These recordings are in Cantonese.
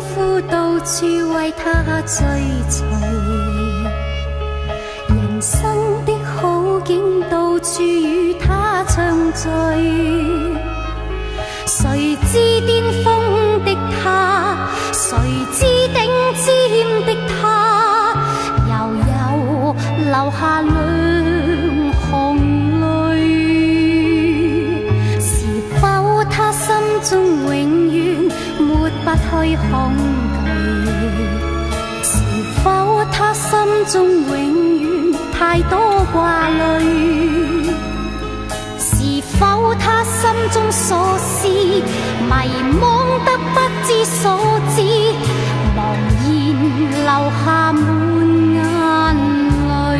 夫到處為他追隨，人生的好景到處與他暢聚。誰知巔峰的他，誰知頂尖的他，悠悠流下兩行淚。是否他心中永遠抹不去恐懼？是否他心中永遠太多掛慮？是否他心中所思迷惘得不知所知，茫然流下滿眼淚？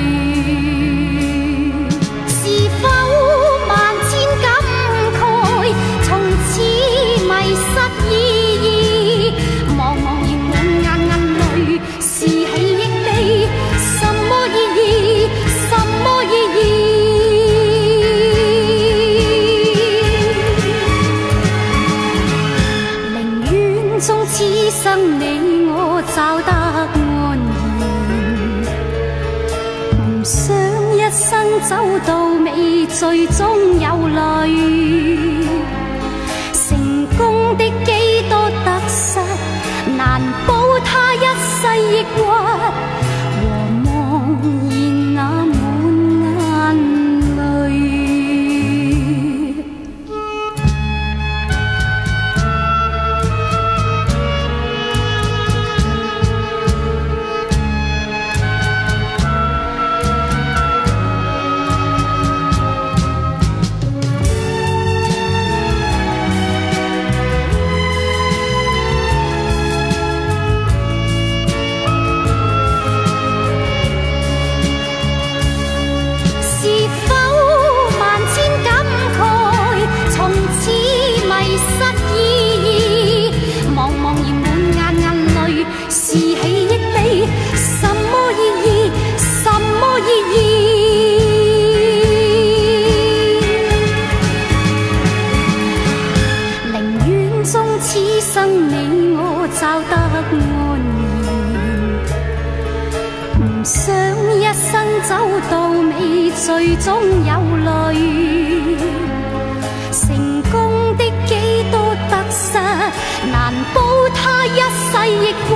是否萬千感慨從此迷失意義，茫茫然滿眼淚，是喜亦悲，什麼意義？什麼意義？終此生你我找得安然，唔想一生走到尾，最終有淚。成功的幾多得失，難保他一世抑鬱，和茫然那滿眼淚。是喜亦悲，什麼意義？什麼意義？寧願終此生你我找得安然，唔想一生走到尾，最終有淚。成功的幾多得失，難保他一世亦